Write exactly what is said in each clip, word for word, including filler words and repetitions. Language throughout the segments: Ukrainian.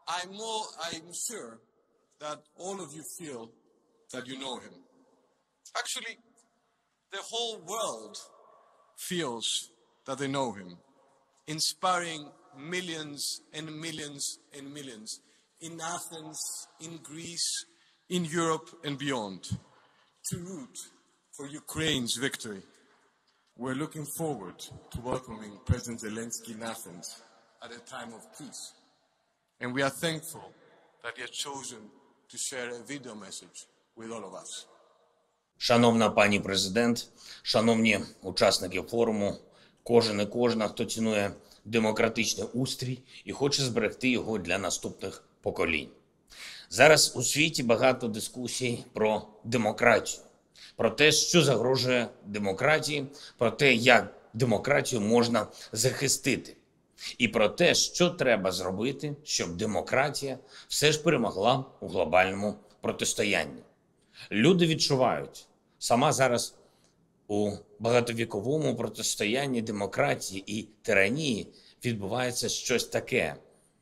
I'm, more, I'm sure that all of you feel that you know him. Actually, the whole world feels that they know him, inspiring millions and millions and millions in Athens, in Greece, in Europe and beyond, to root for Ukraine's victory. We're looking forward to welcoming President Zelensky in Athens at a time of peace. And we are thankful that he has chosen to share a video message with all of us. Шановна пані президент, шановні учасники форуму, кожен і кожна, хто цінує демократичний устрій і хоче зберегти його для наступних поколінь. Зараз у світі багато дискусій про демократію, про те, що загрожує демократії, про те, як демократію можна захистити, і про те, що треба зробити, щоб демократія все ж перемогла у глобальному протистоянні. Люди відчувають, сама зараз у багатовіковому протистоянні демократії і тиранії відбувається щось таке,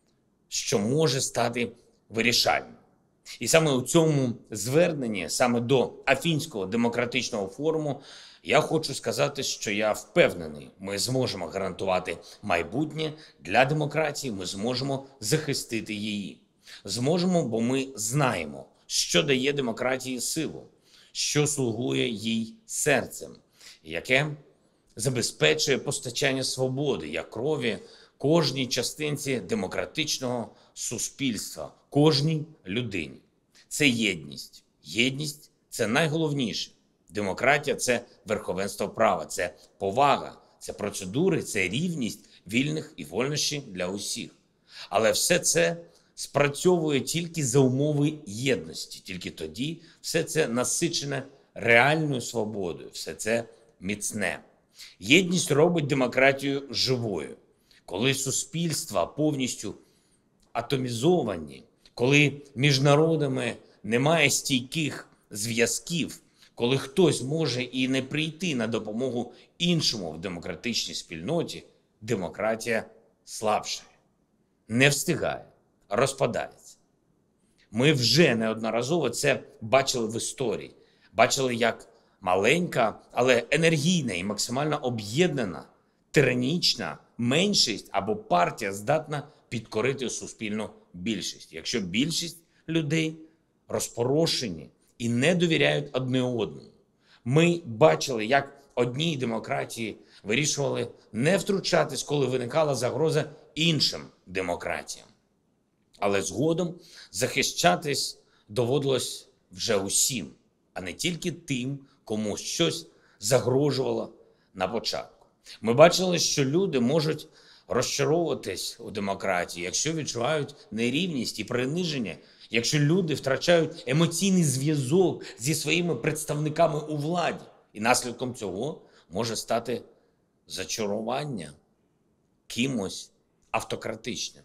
що може стати вирішальним. І саме у цьому зверненні, саме до Афінського демократичного форуму, я хочу сказати, що я впевнений, ми зможемо гарантувати майбутнє для демократії, ми зможемо захистити її. Зможемо, бо ми знаємо, що дає демократії силу, що слугує їй серцем, яке забезпечує постачання свободи, як крові, кожній частинці демократичного суспільства, кожній людині. Це єдність. Єдність – це найголовніше. Демократія – це верховенство права, це повага, це процедури, це рівність вільних і вольнощі для усіх. Але все це спрацьовує тільки за умови єдності, тільки тоді все це насичене реальною свободою, все це міцне. Єдність робить демократію живою. Коли суспільства повністю атомізовані, коли між народами немає стійких зв'язків, коли хтось може і не прийти на допомогу іншому в демократичній спільноті, демократія слабшає, не встигає, розпадається. Ми вже неодноразово це бачили в історії. Бачили, як маленька, але енергійна і максимально об'єднана, тиранічна меншість або партія здатна підкорити суспільну більшість. Якщо більшість людей розпорошені і не довіряють одне одному. Ми бачили, як одній демократії вирішували не втручатись, коли виникала загроза іншим демократіям. Але згодом захищатись доводилось вже усім, а не тільки тим, кому щось загрожувало на початку. Ми бачили, що люди можуть розчаровуватись у демократії, якщо відчувають нерівність і приниження, якщо люди втрачають емоційний зв'язок зі своїми представниками у владі. І наслідком цього може стати зачарування кимось автократичним.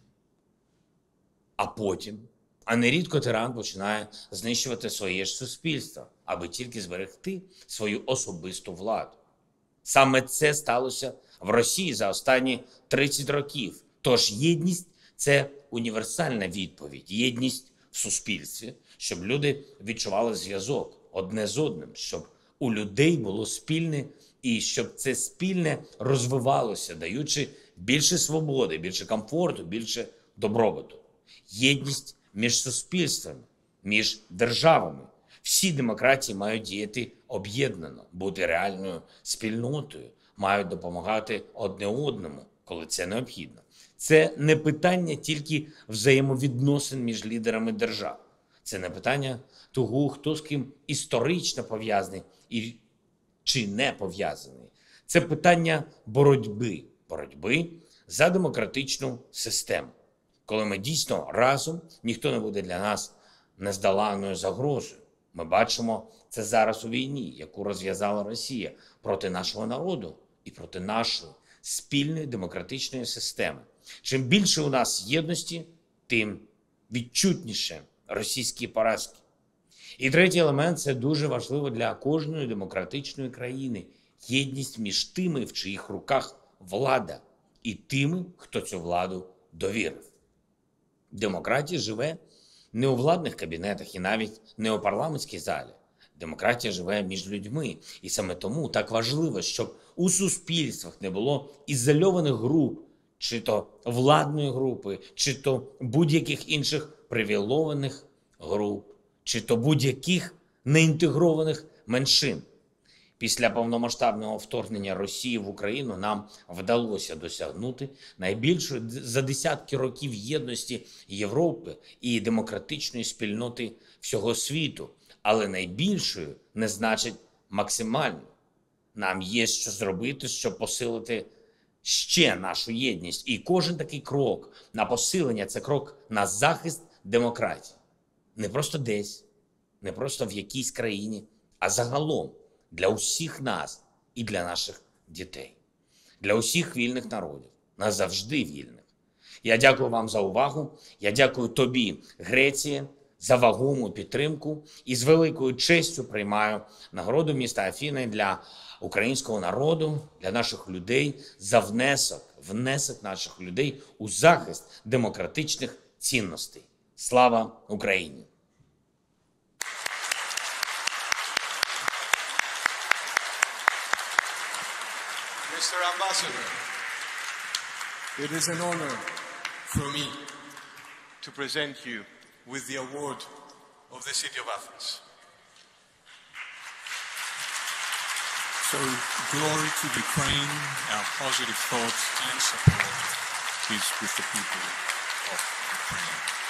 А потім, а нерідко тиран починає знищувати своє ж суспільство, аби тільки зберегти свою особисту владу. Саме це сталося в Росії за останні тридцять років. Тож єдність – це універсальна відповідь. Єдність в суспільстві, щоб люди відчували зв'язок одне з одним, щоб у людей було спільне і щоб це спільне розвивалося, даючи більше свободи, більше комфорту, більше добробуту. Єдність між суспільствами, між державами. Всі демократії мають діяти об'єднано, бути реальною спільнотою, мають допомагати одне одному, коли це необхідно. Це не питання тільки взаємовідносин між лідерами держав. Це не питання того, хто з ким історично пов'язаний і чи не пов'язаний. Це питання боротьби, боротьби за демократичну систему. Коли ми дійсно разом, ніхто не буде для нас нездоланною загрозою. Ми бачимо це зараз у війні, яку розв'язала Росія проти нашого народу і проти нашої спільної демократичної системи. Чим більше у нас єдності, тим відчутніше російські поразки. І третій елемент – це дуже важливо для кожної демократичної країни. Єдність між тими, в чиїх руках влада, і тими, хто цю владу довірив. Демократія живе не у владних кабінетах і навіть не у парламентській залі. Демократія живе між людьми. І саме тому так важливо, щоб у суспільствах не було ізольованих груп, чи то владної групи, чи то будь-яких інших привілейованих груп, чи то будь-яких неінтегрованих меншин. Після повномасштабного вторгнення Росії в Україну нам вдалося досягнути найбільшої за десятки років єдності Європи і демократичної спільноти всього світу. Але найбільшою не значить максимальною. Нам є що зробити, щоб посилити ще нашу єдність. І кожен такий крок на посилення – це крок на захист демократії. Не просто десь, не просто в якійсь країні, а загалом для усіх нас і для наших дітей. Для усіх вільних народів, назавжди вільних. Я дякую вам за увагу. Я дякую тобі, Греція, за вагому підтримку і з великою честю приймаю нагороду міста Афіни для українського народу, для наших людей за внесок, внесок наших людей у захист демократичних цінностей. Слава Україні! Mister Ambassador, it is an honor for me to present you with the award of the City of Athens. So, glory to Ukraine, our positive thoughts and support is with the people of Ukraine.